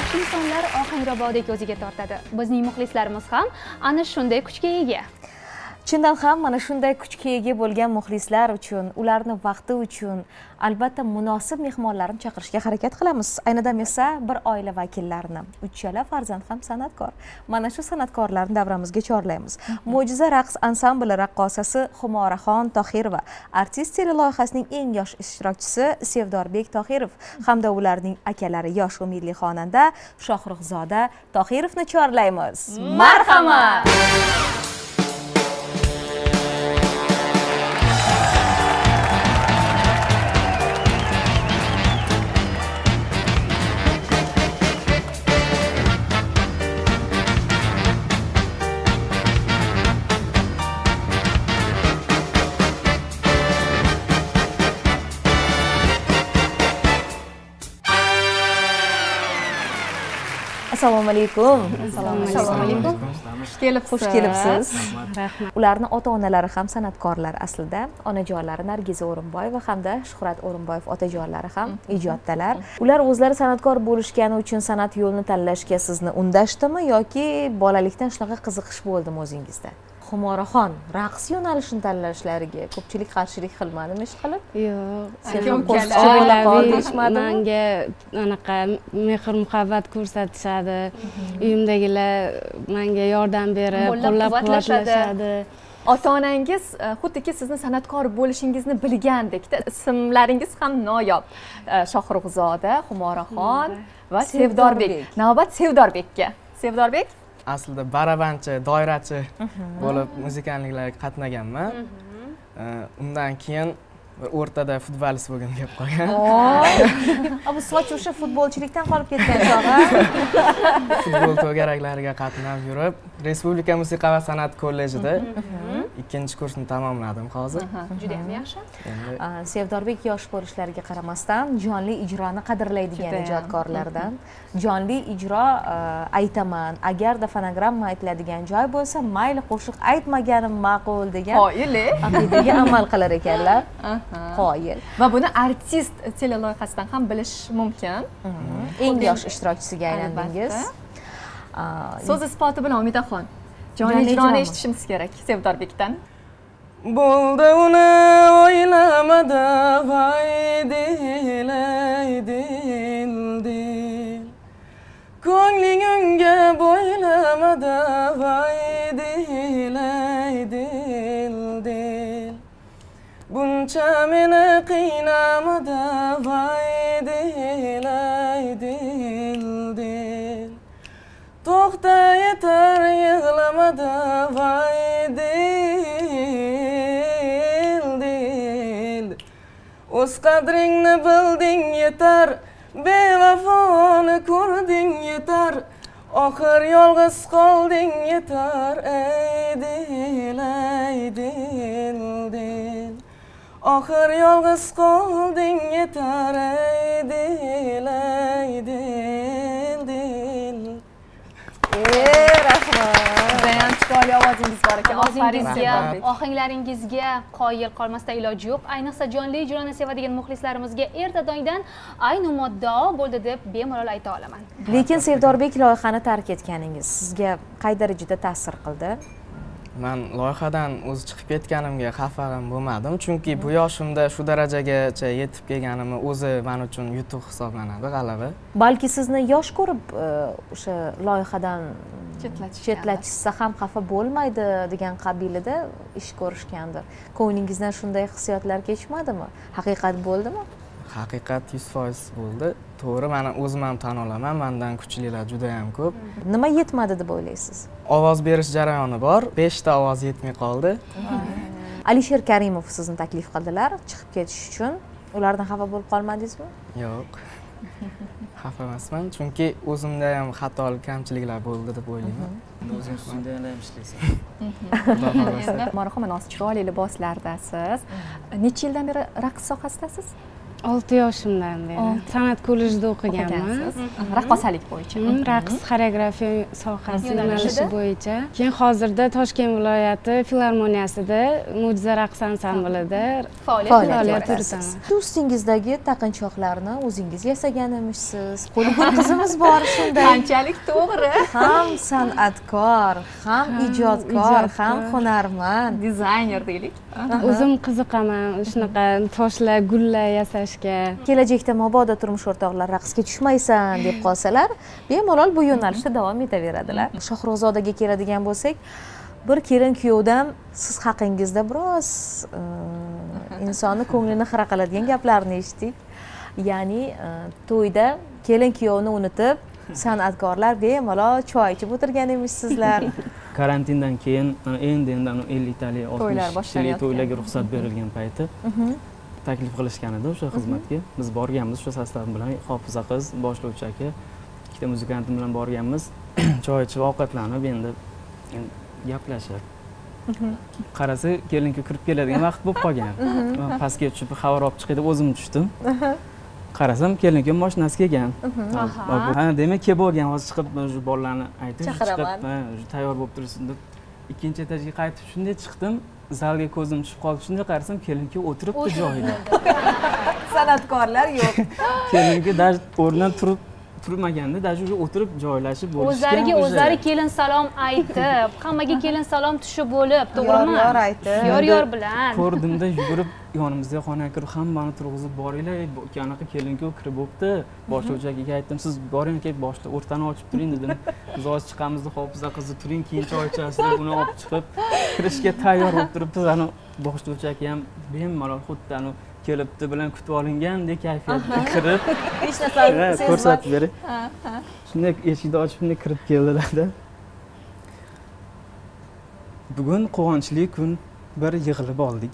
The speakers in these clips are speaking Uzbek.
yosh insonlar Ohanrabodek o'ziga tortadi. Bizning muxlislarimiz ham ana shunday kuchga ega. Chindan ham mana shunday kuchga ega bo'lgan muxlislar uchun, ularni vaqti uchun albatta munosib mehmonlarni chaqirishga harakat qilamiz. Ayni damda esa bir oila vakillarini, uchala farzand ham san'atkor. Mana shu san'atkorlarni davramizga chorlaymiz. Mo'jiza raqs ansambli raqqosasi Xumoraxon Tohirova, artist loyihasining eng yosh ishtirokchisi Sevdorbek Tohirov hamda ularning akalari yosh umidli xonanda Shohruxzoda Tohirovni chorlaymiz. Marhamat! Assalomu alaykum. Assalomu alaykum. Xush kelibsiz. Rahmat. Ularning ota-onalari ham san'atkorlar aslida. Onajonlari Nargiza O'rinboyeva hamda Shuhrat O'rinboyev otajonlari ham ijoddalar. Ular o'zlari san'atkor bo'lishgani uchun san'at yo'lini tanlashga sizni undashdimi yoki bolalikdan shunaqa qiziqish bo'ldimi o'zingizda? Xumoraxon raqs yo'nalishini tanlashlariga ko'pchilik qarshilik qilmadimi ish qilib? Yo'q. Menga anaqa mehr muhabbat ko'rsatishadi. Uyimdagilar menga yordam berib, qo'llab-quvvatlashadi. Ota-onangiz xuddiki sizni san'atkor bo'lishingizni bilgandek-da. Ismlaringiz ham noyob. Shohruxzoda, Xumoraxon va Sevdorbek. Navbat Sevdorbekka. Sevdorbek aslida barabanchi, doirachi bo'lib muzikanliklarga qatnaganman. Undan keyin o'rtada futbolist bo'lgim kelib qolgan. Bu soch o'sha futbolchilikdan qolib ketgan chog'i. Futbol to'garaklariga qatnab yurib, Respublika musiqa va san'at kollejida ikkinchi kursni tamomladim hozir. Juda ham yaxshi. Sevdorbek yosh bo'lishlariga qaramasdan jonli ijroni qadrlaydigan ijodkorlardan. Jonli ijro aytaman, agarda fonogramma aytiladigan joy bo'lsa, mayli qo'shiq aytmaganim ma'qul degan aqidaga amal qilar ekanlar. Qoyil. Va buni artist teleloyihasidan ham bilish mumkin. Eng yosh ishtirokchisiga aylandingiz. So'z isboti bilan Umidaxon. Jonli ijroni eshitishimiz kerak Sevdorbekdan. Bo'ldi uni o'ylamada voy dilay dil. Ko'ngling unga bo'ylamada voy dilay dil. Buncha meni qiynamada voy dilay dil. To'xta yetar yig'lamada voy dil. O'z qadringni bilding yetar, bevafoni ko'rding yetar. Oxir yolg'iz qolding yetar, ey dil. Oxir yolg'iz qolding yetar, ey dil. Judayam chiroyli ovozingiz bor ekan. Ovozingizga, ohanglaringizga qoyil qolmasdan iloji yo'q. Ayniqsa jonli ijroni sevadigan muxlislarimizga erta-tongdan ayni muddao bo'ldi deb bemalol ayta olaman. Lekin Sevdorbek loyihani tark etganingiz sizga qay darajada ta'sir qildi? Men loyihadan o'zi chiqib ketganimga xafa ham bo'lmadim, chunki bu yoshimda shu darajagacha yetib kelganim o'zi men uchun yutuq hisoblanadi, g'alaba. Balki sizni yosh ko'rib o'sha loyihadan chetlatishsa ham xafa bo'lmaydi degan qabilida ish ko'rishgandir. Ko'nglingizdan shunday hissiyotlar kechmadimi? Haqiqat bo'ldimi? Haqiqat 100% bo'ldi. To'g'ri, men o'zim ham tan olaman, mendan kuchlilar juda ham ko'p. Nima yetmadi deb o'ylaysiz? Ovoz berish jarayoni bor, 5 ta ovoz yetmay qoldi. Alisher Karimov sizni taklif qildilar chiqib ketish uchun. Ulardan xafa bo'lib qolmadingizmi? Yo'q. Xafa emasman, chunki o'zimda ham xatolik, kamchiliklar bo'ldi deb o'ylayman. O'zing shunday ham ishlaysan. Marhamat, chiroyli liboslardasiz. Necha yildan beri raqs sohasidasiz? 6 yoshimdan beri san'at kollejida o'qiganman. Raqqosalik bo'yicha. Raqs, xoreografiya sohasi yo'nalishi bo'yicha. Keyin hozirda Toshkent viloyati filharmoniyasida mo'jiza raqs ansamblida faoliyat yuritaman. Do'stingizdagi taqinchoqlarni o'zingiz yasagan emishsiz. Qo'li qizimiz bor shunday. Qanchalik to'g'ri. Ham san'atkor, ham ijodkor, ham hunarmand, Dizayner deylik. O'zim qiziqaman shunaqa toshlar, gullar yasashga. Kelajakda mabodo turmush o'rtoqlar raqsga tushmaysan deb qolsalar, bemalol bu yo'nalishda davom etaveradilar. Shohrozodaga keladigan bo'lsak, bir kelin kuyovdan siz haqingizda biroz insonni ko'nglini xira qiladigan gaplarni eshitdik. Ya'ni to'yda kelin kuyovni unutib, san'atkorlar bemalol choy ichib o'tirgan emishsizlar. Karantindan keyin endi 50 talik 60 talik to'ylarga ruxsat berilgan payti taklif qilishgan edi o'sha xizmatga. Biz borganmiz o'sha sostav bilan, Hofiza qiz, boshlovchi aka, ikkita muzikantim bilan borganmiz. Choy ichib, ovqatlanib, endi gaplashib. Qarasa, kelinga kirib keladigan vaqt bo'lib qolgan. Men pastga tushib xabar olib chiqay deb o'zim tushdim. Qarasam, kelinga mashinasi kelgan. Ha, demak, kelib bo'lgan, hozir chiqib shu bolalarni aytib, chiqib, tayyor bo'lib tursin deb ikkinchi etajga qaytib shunday chiqdim. Zalga ko'zim tushib qoldi. Shunday qarasam, kelinga o'tiribdi joyida. San'atkorlar yo'q. Kelinga даже o'rnidan turmaganda, даже o'tirib joylashib bo'lishgan. O'zlariga o'zlari kelin salom aytib, hammaga kelin salom tushib bo'lib, to'g'rimi? Yor aytib. Yor bilan. Ko'rdimda yugurib yonimizga xonaga kirib hammani turg'izib boringlar, anaqa kelinga kirib bo'pti. Boshlovchi akaga aytdim, siz boring aka, boshda o'rtani ochib turing dedim. Biz hozir chiqamiz deb Hofiza qizni turing, keyin choy ichasiz deb uni olib chiqib kirishga tayyor bo'lib turibdi. Ana boshlovchi aka ham bemalol xuddi ana kelibdi bilan kutib olingandek kayfiyatda kirib hech narsa ko'rsatib bering. Shunday eshikni ochib shunday kirib keldilar-da. Bugun quvonchli kun, bir yig'ilib oldik.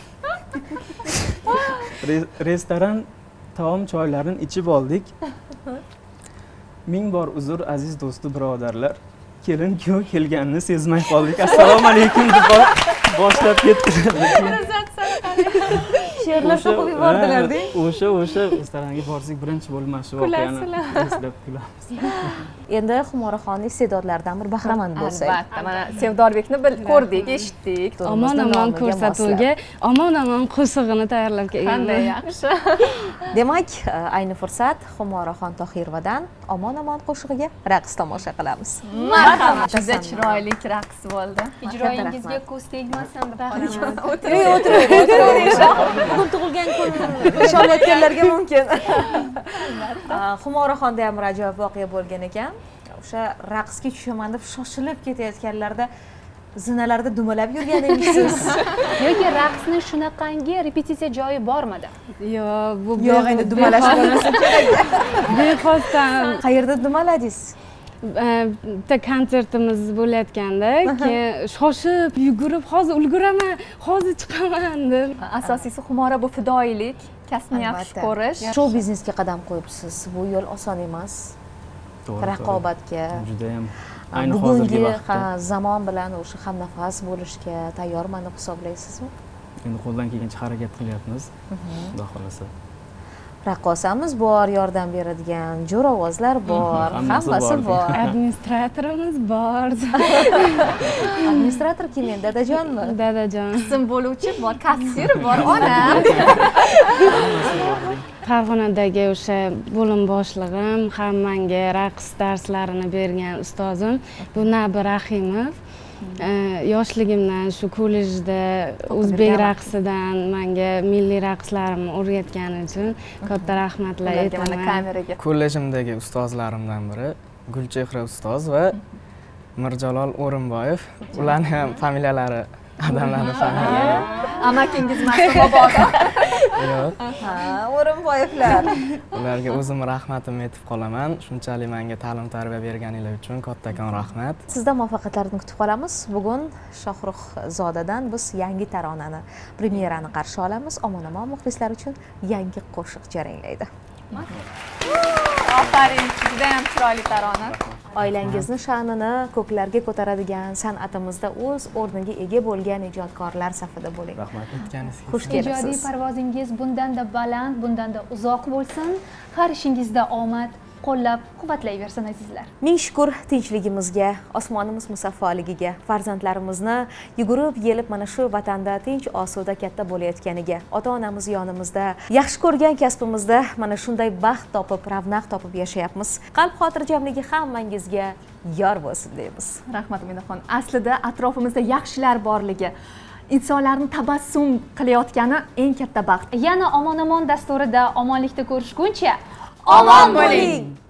Restoran taom choylarini ichib oldik. Ming bor uzr aziz do'sti birodarlar. Kelin kuyov kelganini sezmay qoldik. Assalomu alaykum deb boshlab ketdilar. She'rlar to'qib yubordilar-da. O'sha restoranga borsak birinchi bo'lib mana shu voqeani eslab kulamiz. Endi Xumoraxonning iste'dodlaridan bir bahramand bo'lsak. Albatta, mana Sevdorbekni ko'rdik, eshitdik. Omon-omon ko'rsatuvga omon-omon qo'shig'ini tayyorlab kelganda. Qanday yaxshi. Demak, ayni fursat Xumoraxon Tohirovadan omon-omon qo'shig'iga raqs tomosha qilamiz. Marhamat, juda chiroyli raqs bo'ldi. Ijroyingizga ko'z tegmasin deb qolaman. O'tiring. Bugun tug'ilgan kun nishonlayotganlarga mumkin. Xumoraxonda ham ajoyib voqea bo'lgan ekan. O'sha raqsga tushaman deb shoshilib ketayotganlarda zinalarda dumalab yurgan emisiz. Yoki raqsni shunaqangi repetitsiya joyi bormidi? Yo'q, yo'q, endi dumalash bo'lmasa kerak. Bexosdan Qayerda dumaladingiz? bitta konsertimiz bo'layotganda, keyin shoshib, yugurib, hozir ulguraman, hozir chiqaman deb. Asosiysi Xumora bu fidoyilik, kasbni yaxshi ko'rish. Shou biznesga qadam qo'yibsiz. Bu yo'l oson emas. Raqobatga, juda ham ayni hozirgi vaqtda zamon bilan o'sha hamnafas bo'lishga tayyorman deb hisoblaysizmi? Endi qo'ldan kelgancha harakat qilyapmiz. Xudo xolasa. Raqqosamiz bor, yordam beradigan jo'ravozlar bor, hammasi bor. Administratorimiz bor. Administrator kim endi? Dadajonmi? Dadajon. Qism bo'luvchi bor, kassir bor, onam. Farg'onadagi o'sha bo'lim boshlig'im, ham menga raqs darslarini bergan ustozim bu Nabi Rahimov. Yoshligimdan shu kollejda o'zbek raqsidan menga milliy raqslarimni o'rgatgani uchun katta rahmatlar aytaman. Kollejimdagi ustozlarimdan biri Gulchehra ustoz va Mirjalol O'rinboyev. Ularning ham familiyalari adamlarning familiyalari. Amakingiz mabodo. Yo'q. O'rinboyevlar. Ularga o'zim rahmatimni aytib qolaman. Shunchalik menga ta'lim tarbiya berganingiz uchun kattakon rahmat. Sizdan muvaffaqiyatlarni kutib qolamiz. Bugun Shohruh Zodadan biz yangi taronani, premyerani qarshi olamiz. Omon-omon muxlislar uchun yangi qo'shiq jaranglaydi. Aferin, juda ham chiroyli tarona. Oilangizni sha'nini ko'klarga ko'taradigan, san'atimizda o'z o'rniga ega bo'lgan ijodkorlar safida bo'ling. Rahmat. Xush kelibsiz. Ijodiy parvozingiz bundanda baland, bundanda uzoq bo'lsin. Har ishingizda omad, qo'llab-quvvatlayversin azizlar. Ming shukr tinchligimizga, osmonimiz musaffoligiga, farzandlarimizni yugurib yelib mana shu vatanda tinch osuda katta bo'layotganiga, ota-onamiz yonimizda, yaxshi ko'rgan kasbimizda mana shunday baxt topib, ravnaq topib yashayapmiz. Qalb xotirjamligi hammangizga yor bo'lsin deymiz. Rahmat Uminaxon. Aslida atrofimizda yaxshilar borligi, insonlarni tabassum qilayotgani eng katta baxt. Yana omon-omon dasturida omonlikda ko'rishguncha omon bo'ling.